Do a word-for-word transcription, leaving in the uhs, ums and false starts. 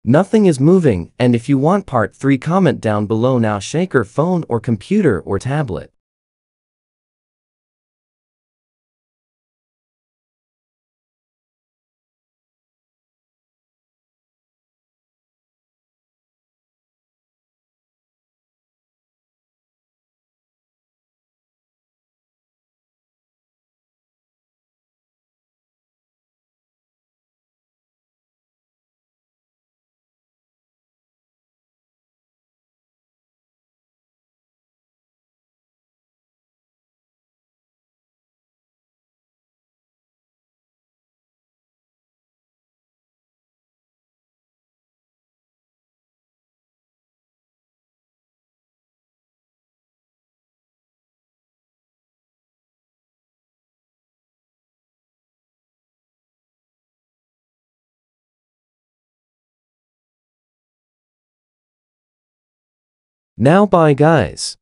Nothing is moving, and if you want part three, comment down below now. Shaker phone or computer or tablet. Now bye guys.